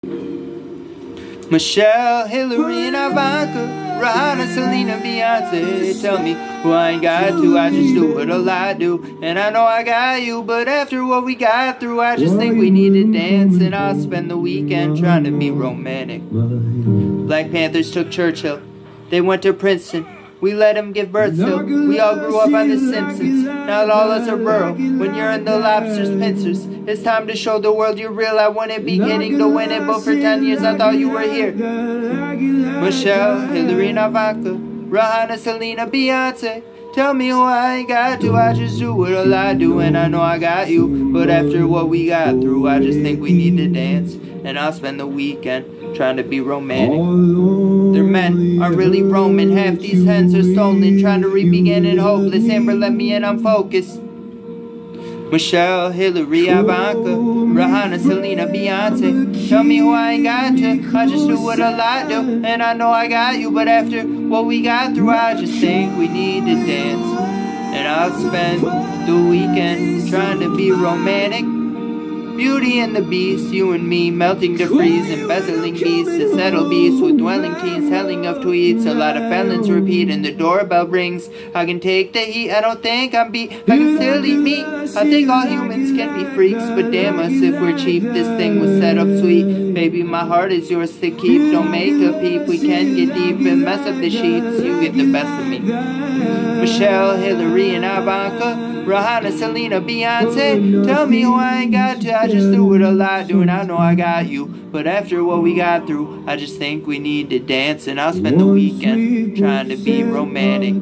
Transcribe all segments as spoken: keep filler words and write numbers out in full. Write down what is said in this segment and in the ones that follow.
Michelle, Hillary, and Ivanka, Rihanna, Selena, Beyonce. Tell me who I ain't got to, I just do what I do. And I know I got you, but after what we got through, I just think we need to dance. And I'll spend the weekend trying to be romantic. Black Panthers took Churchill, they went to Princeton. We let him give birth still. We all grew up on The Simpsons. Not all us are rural. When you're in the lobster's pincers, it's time to show the world you're real. I wasn't beginning to win it, but for ten years I thought you were here. Michelle, Hillary, and Ivanka, Rihanna, Selena, Beyonce. Tell me who I ain't got to, I just do what I do. And I know I got you, but after what we got through, I just think we need to dance. And I'll spend the weekend trying to be romantic. Their men are really roaming, half these hens are stolen, trying to re-begin in hopeless. Amber, let me in, I'm focused. Michelle, Hillary, Ivanka, Rihanna, Selena, Beyonce. Tell me who I ain't got to, I just do what I do. And I know I got you, but after what we got through, I just think we need to dance. And I'll spend the weekend trying to be romantic. Beauty and the Beast, you and me, melting to freeze, embezzling beasts to settle beasts with dwelling teens, telling of tweets. A lot of felons repeat and the doorbell rings. I can take the heat, I don't think I'm beat, I can still eat meat. I think all humans can be freaks, but damn us if we're cheap. This thing was set up sweet. Baby, my heart is yours to keep. Don't make a peep, we can get deep and mess up the sheets. You get the best of me. Michelle, Hillary, and Ivanka, Rihanna, Selena, Beyonce. Tell me who I ain't got to, I just do what I do. And I know I got you, but after what we got through, I just think we need to dance. And I'll spend the weekend trying to be romantic.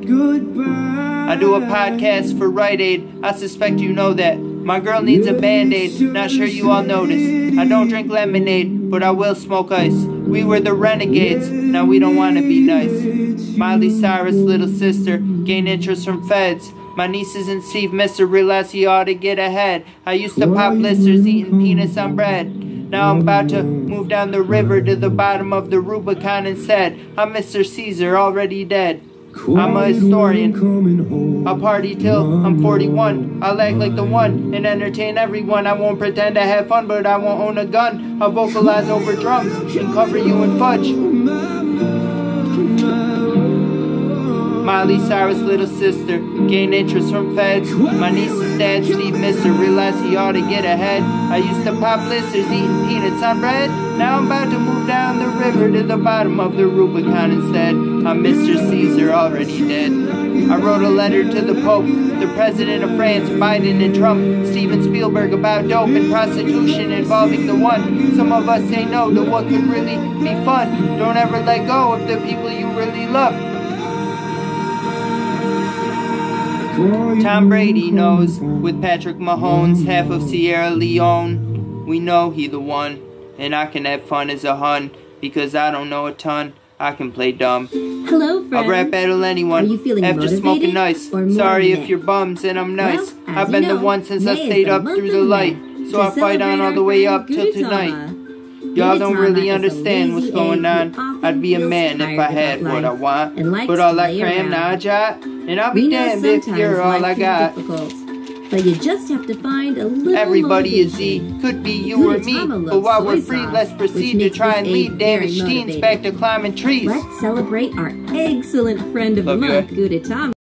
I do a podcast for Rite Aid, I suspect you know that. My girl needs a band-aid, not sure you all notice. I don't drink lemonade, but I will smoke ice. We were the renegades, now we don't want to be nice. Miley Cyrus' little sister, gain interest from feds. My nieces and Steve Mister realize he ought to get ahead. I used to pop blisters eating peanuts on bread. Now I'm about to move down the river to the bottom of the Rubicon instead. I'm Mister Caesar, already dead. I'm a historian. I'll party till I'm forty-one. I'll act like the one and entertain everyone. I won't pretend to have fun, but I won't own a gun. I'll vocalize over drums and cover you in fudge. Miley Cyrus' little sister, gain interest from feds. My niece's dad, Steve Mister, realized he ought to get ahead. I used to pop blisters eating peanuts on bread. Now I'm about to move down the river to the bottom of the Rubicon instead. I'm Mister Caesar, already dead. I wrote a letter to the Pope, the President of France, Biden and Trump, Steven Spielberg about dope and prostitution involving the one. Some of us say no to what could really be fun. Don't ever let go of the people you really love. Tom Brady knows, with Patrick Mahomes, half of Sierra Leone. We know he the one, and I can have fun as a hun, because I don't know a ton. I can play dumb. Hello, friends. I'll rap battle anyone. Are you feeling after smoking nice. Sorry if you're bums and I'm nice. Well, I've been know, the one since May I stayed up through the light, so I fight on all the way up till tonight. Y'all don't really understand what's going on. I'd be a man if I had what I want, but all I cram now I jot, and I'll be damned if you're all I got. But you just have to find a little Everybody is Z, could be you or me, but while we're free, let's proceed to try and lead damaged teens back to climbing trees. Let's celebrate our excellent friend of the month, Gudetama.